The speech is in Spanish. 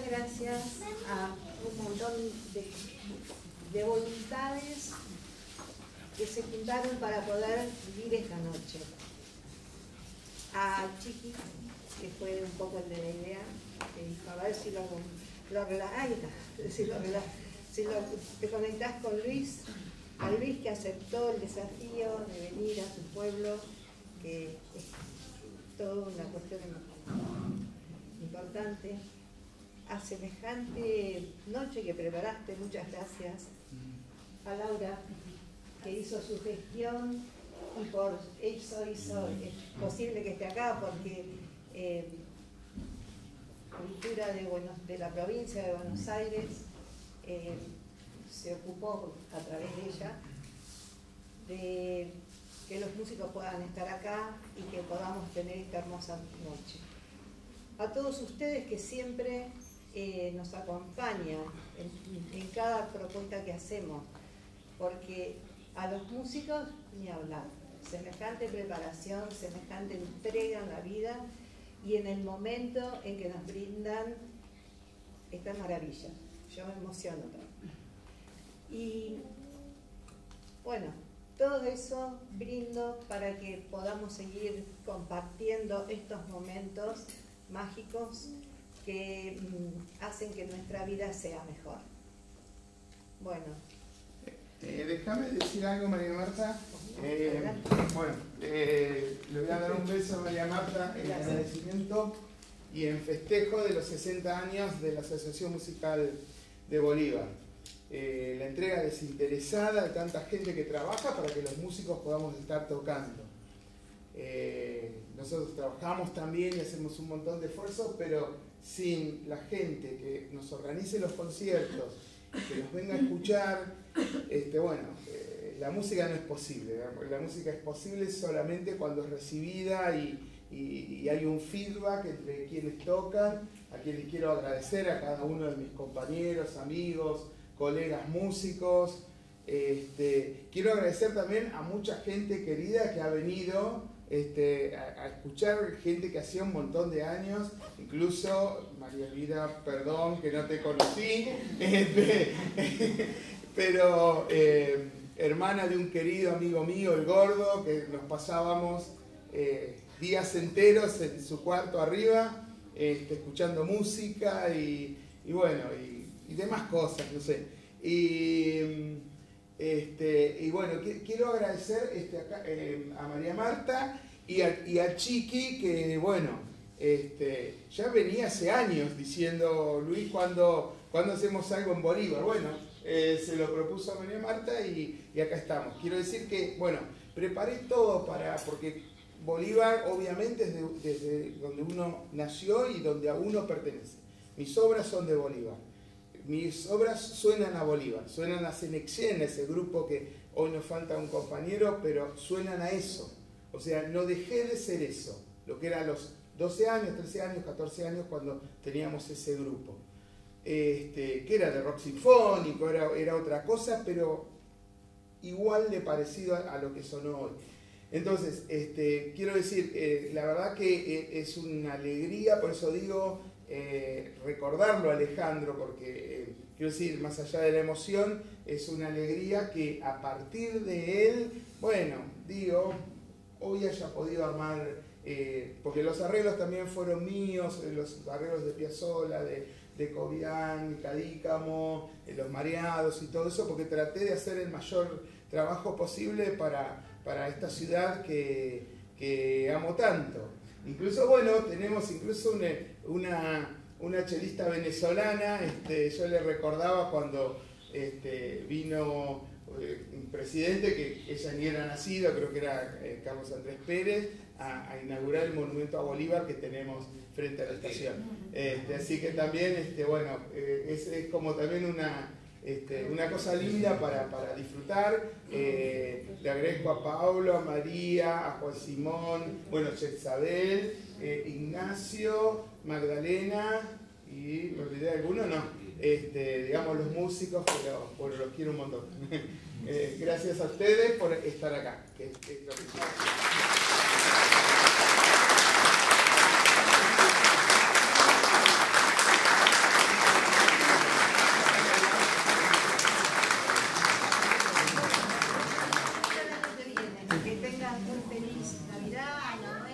gracias a un montón de voluntades que se juntaron para poder vivir esta noche. A Chiqui, que fue un poco el de la idea, que dijo, a ver si te conectás con Luis, a Luis que aceptó el desafío de venir a su pueblo, que es toda una cuestión importante. A semejante noche que preparaste, muchas gracias. A Laura, que hizo su gestión y por eso hizo posible que esté acá, porque Cultura de la provincia de Buenos Aires se ocupó a través de ella de que los músicos puedan estar acá y que podamos tener esta hermosa noche. A todos ustedes que siempre nos acompañan en cada propuesta que hacemos, porque a los músicos ni hablar, semejante preparación, semejante entrega en la vida y en el momento en que nos brindan esta maravilla. Yo me emociono también. Y bueno, todo eso brindo para que podamos seguir compartiendo estos momentos mágicos que hacen que nuestra vida sea mejor. Bueno. Déjame decir algo, María Marta. Le voy a dar un beso a María Marta en agradecimiento y en festejo de los 60 años de la Asociación Musical de Bolívar. La entrega desinteresada de tanta gente que trabaja para que los músicos podamos estar tocando. Nosotros trabajamos también y hacemos un montón de esfuerzos, pero sin la gente que nos organice los conciertos, que nos venga a escuchar, la música no es posible. La música es posible solamente cuando es recibida y hay un feedback entre quienes tocan, a quienes quiero agradecer, a cada uno de mis compañeros, amigos, colegas músicos. Quiero agradecer también a mucha gente querida que ha venido a escuchar, gente que hacía un montón de años, incluso María Elvira, perdón que no te conocí, pero hermana de un querido amigo mío, el Gordo, que nos pasábamos días enteros en su cuarto arriba, escuchando música y demás cosas, no sé. Y bueno, quiero agradecer a María Marta y a Chiqui, que bueno, ya venía hace años diciendo, Luis, ¿cuándo hacemos algo en Bolívar? Bueno, se lo propuso a María Marta y acá estamos. Quiero decir que, bueno, preparé todo porque Bolívar obviamente es desde donde uno nació y donde a uno pertenece. Mis obras son de Bolívar. Mis obras suenan a Bolívar, suenan a Cenexén, ese grupo que hoy nos falta un compañero, pero suenan a eso. O sea, no dejé de ser eso, lo que era a los 12 años, 13 años, 14 años cuando teníamos ese grupo. Que era de rock sinfónico, era otra cosa, pero igual de parecido a lo que sonó hoy. Entonces, quiero decir, la verdad que es una alegría, por eso digo, recordarlo a Alejandro, porque quiero decir, más allá de la emoción, es una alegría que a partir de él, bueno, digo, hoy haya podido armar, porque los arreglos también fueron míos, los arreglos de Piazzolla, de Cobian, Cadícamo, Los Mareados y todo eso, porque traté de hacer el mayor trabajo posible para esta ciudad que amo tanto. Incluso, bueno, tenemos incluso una chelista venezolana, yo le recordaba cuando vino un presidente, que ella ni era nacido, creo que era Carlos Andrés Pérez, a inaugurar el monumento a Bolívar que tenemos frente a la estación. Así que también, es como también una cosa linda para disfrutar. Le agradezco a Paulo, a María, a Juan Simón, bueno, Isabel, Ignacio, Magdalena, y me olvidé de alguno, no, digamos los músicos, pero los quiero un montón. Gracias a ustedes por estar acá. muy feliz Navidad, Año